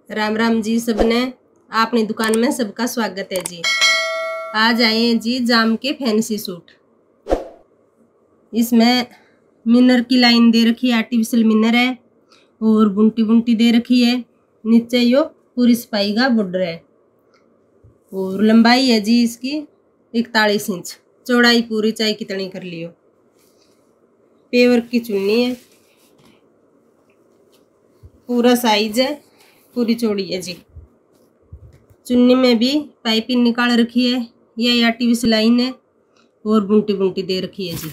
राम राम जी सबने। अपनी दुकान में सबका स्वागत है जी। आज आए हैं जी जाम के फैंसी सूट। इसमें मिनर की लाइन दे रखी है, आर्टिफिशियल मिनर है और बुंटी बुंटी दे रखी है। नीचे यो पूरी सफाई का बॉर्डर है और लंबाई है जी इसकी 41 इंच। चौड़ाई पूरी चाहे कितनी कर लियो। पेवर की चुन्नी है, पूरा साइज है, पूरी चौड़ी है जी। चुन्नी में भी पाइपिंग निकाल रखी है। यह आर्टिफिशियल लाइन है और बुंटी बुंटी दे रखी है जी।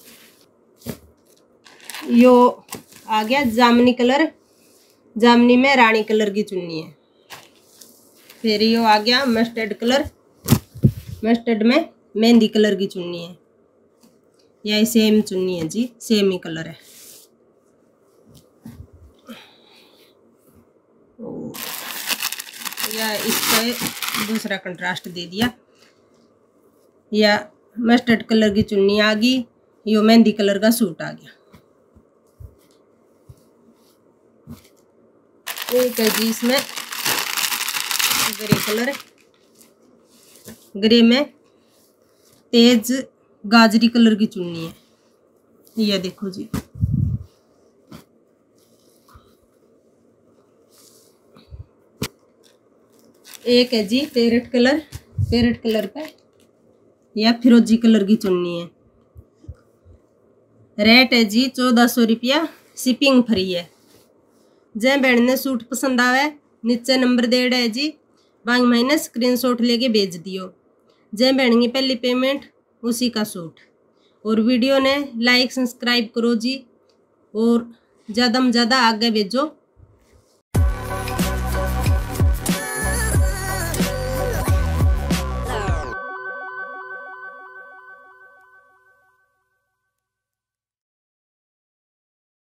यो आ गया जामनी कलर, जामनी में रानी कलर की चुन्नी है। फिर यो आ गया मस्टर्ड कलर, मस्टर्ड में मेहंदी कलर की चुन्नी है। यह सेम चुन्नी है जी, सेम ही कलर है। या इसका दूसरा कंट्रास्ट दे दिया। या मस्टर्ड कलर की चुन्नी आ गई, यो मेहंदी कलर का सूट आ गया। एक है जी इसमें ग्रे कलर, ग्रे में तेज गाजरी कलर की चुन्नी है। यह देखो जी। एक है जी पैरेट कलर, पैरेट कलर पे या फिरोजी कलर की चुन्नी है। रेट है जी 1400 रुपया, शिपिंग फ्री है। जै बहन ने सूट पसंद आवे नीचे नंबर देड़ है जी, बांग महीने स्क्रीनशॉट लेके भेज दियो। जै बहन की पहली पेमेंट उसी का सूट। और वीडियो ने लाइक सब्सक्राइब करो जी और ज़्यादा में ज़्यादा आगे भेजो।